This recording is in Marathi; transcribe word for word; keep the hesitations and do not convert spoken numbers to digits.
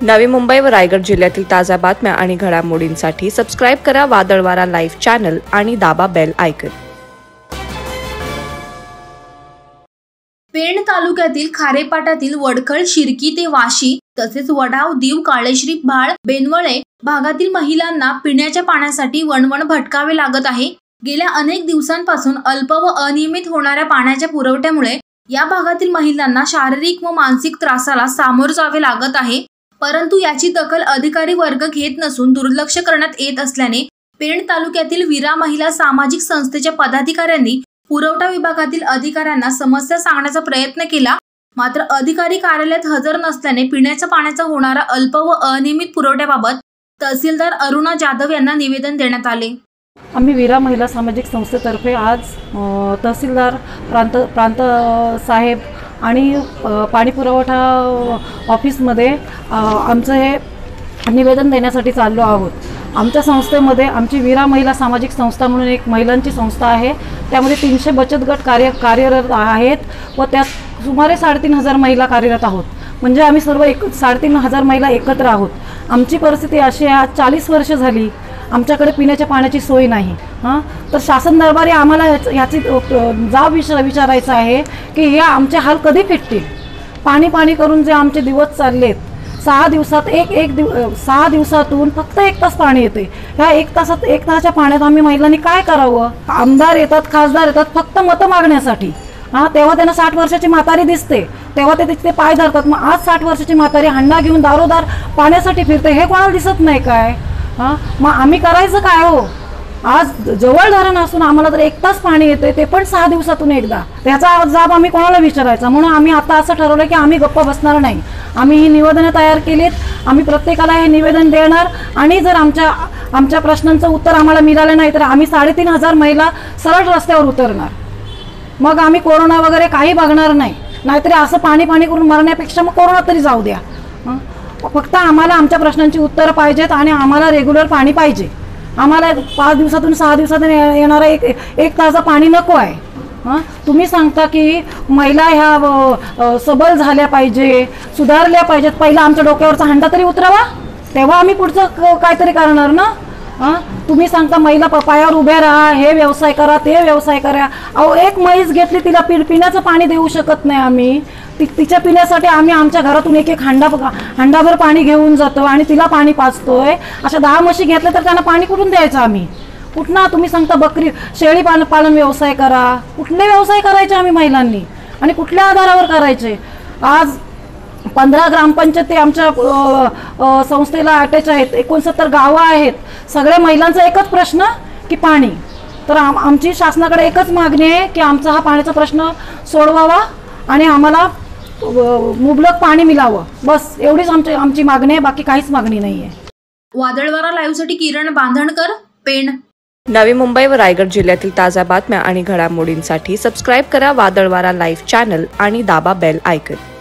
नवी मुंबई व रायगड जिल्ह्यातील ताज्या बातम्या आणि घडामोडींसाठी सबस्क्राइब करा वादळवारा लाईव्ह चॅनल आणि दाबा बेल आयकॉन। पेण तालुक्यातील खारेपाटातील वडखळ, शिरकी ते वाशी तसेच वडाव, दीव, काळेश्री, भाळ, बेनवळे भागातील महिलांना पिण्याच्या पाण्यासाठी वणवण भटकावे लागत आहे। गेल्या अनेक दिवसांपासून अल्प व अनियमित होणाऱ्या पाण्याच्या पुरवठ्यामुळे या भागातील महिलांना शारीरिक व मानसिक त्रासाला सामोरे जावे लागत आहे। परंतु याची दखल अधिकारी वर्ग घेत नसून दुर्लक्ष करण्यात येत असल्याने पेण तालुक्यातील वीरा महिला सामाजिक संस्थेच्या पदाधिकाऱ्यांनी पुरवठा विभागातील अधिकाऱ्यांना समस्या सांगण्याचा प्रयत्न केला, मात्र अधिकारी कार्यालयात हजर नसल्याने पिण्याच्या पाण्याचा होणारा अल्प व अनियमित पुरवठ्याबाबत तहसीलदार अरुणा जाधव यांना निवेदन देण्यात आले। आम्ही वीरा महिला सामाजिक संस्थेतर्फे आज तहसीलदार प्रांत प्रांत साहेब आणि पाणी पुरवठा ऑफिसमध्ये आमचं हे निवेदन देण्यासाठी चाललो आहोत। आमच्या संस्थेमध्ये आमची वीरा महिला सामाजिक संस्था म्हणून एक महिलांची संस्था आहे। त्यामध्ये तीनशे बचत गट कार्य कार्यरत आहेत व त्यात सुमारे साडेतीन हजार महिला कार्यरत आहोत। म्हणजे आम्ही सर्व एक साडेतीन हजार महिला एकत्र आहोत। आमची परिस्थिती अशी आहे, आज चाळीस वर्ष झाली आमच्याकडे पिण्याच्या पाण्याची सोय नाही। हां तर शासन दरबारी आम्हाला याची जाब विचार विचारायचं आहे की हे आमचे हाल कधी फिटतील। पाणी पाणी करून जे आमचे दिवस चाललेत, सहा दिवसात एक एक दिव सहा दिवसातून फक्त एक तास पाणी येते। ह्या एक तासात एक तासाच्या पाण्यात आम्ही महिलांनी काय करावं? आमदार येतात, खासदार येतात फक्त मतं मागण्यासाठी। हां तेव्हा त्यांना साठ वर्षाची म्हातारी दिसते, तेव्हा ते तिथे पाय धरतात। मग आज साठ वर्षाची म्हातारी हंडा घेऊन दारोदार पाण्यासाठी फिरते, हे कोणाला दिसत नाही काय? हां मग आम्ही करायचं काय हो? आज जवळ धरण असून आम्हाला तर एक तास पाणी येते, ते पण सहा दिवसातून एकदा। त्याचा जाब आम्ही कोणाला विचारायचा? म्हणून आम्ही आता असं ठरवलं की आम्ही गप्प बसणार नाही। आम्ही ही निवेदनं तयार केलीत, आम्ही प्रत्येकाला हे निवेदन देणार आणि जर आमच्या आमच्या प्रश्नांचं उत्तर आम्हाला मिळालं नाही तर आम्ही साडेतीन हजार महिला सरळ रस्त्यावर उतरणार। मग आम्ही कोरोना वगैरे काही बघणार नाही, नाहीतरी असं पाणी पाणी करून मरण्यापेक्षा मग कोरोना तरी जाऊ द्या। फक्त आम्हाला आमच्या प्रश्नांची उत्तरं पाहिजेत आणि आम्हाला रेग्युलर पाणी पाहिजे। आम्हाला पाच दिवसातून सहा दिवसातून येणारं एक एक तास पाणी नको आहे। हां तुम्ही सांगता की महिला ह्या सबल झाल्या पाहिजे, सुधारल्या पाहिजेत, पहिला आमच्या डोक्यावरचा हंडा तरी उतरवा, तेव्हा आम्ही पुढचं काहीतरी करणार ना। हां तुम्ही सांगता महिला पायावर उभ्या राहा, हे व्यवसाय करा, ते व्यवसाय करा। अहो एक म्हैस घेतली, तिला पि पिण्याचं पाणी देऊ शकत नाही आम्ही। ति तिच्या पिण्यासाठी आम्ही आमच्या घरातून एक एक हंडा हंडाभर पाणी घेऊन जातो आणि तिला पाणी पाजतोय। अशा दहा म्हशी घेतल्या तर त्यांना पाणी कुठून द्यायचं आम्ही? कुठनं? तुम्ही सांगता बकरी शेळी पालन पालन व्यवसाय करा, कुठले व्यवसाय करायचे आम्ही महिलांनी आणि कुठल्या आधारावर करायचे? आज पंधरा ग्रामपंचायती आमच्या संस्थेला अटॅच आहेत, एकोणसत्तर गावं आहेत। सगळ्या महिलांचा एकच प्रश्न की पाणी। तर आम आमची शासनाकडे एकच मागणी आहे की आमचा हा पाण्याचा प्रश्न सोडवावा आणि आम्हाला मुबलक पाणी मिळावं, बस एवढीच आमची आमची मागणी आहे, बाकी काहीच मागणी नाही आहे। वादळवारा लाईव्हसाठी किरण बांधणकर, पेण। नवी मुंबई व रायगड जिल्ह्यातील ताज्या बातम्या आणि घडामोडींसाठी सबस्क्राइब करा वादळवारा लाईव्ह चॅनल आणि दाबा बेल आयकॉन।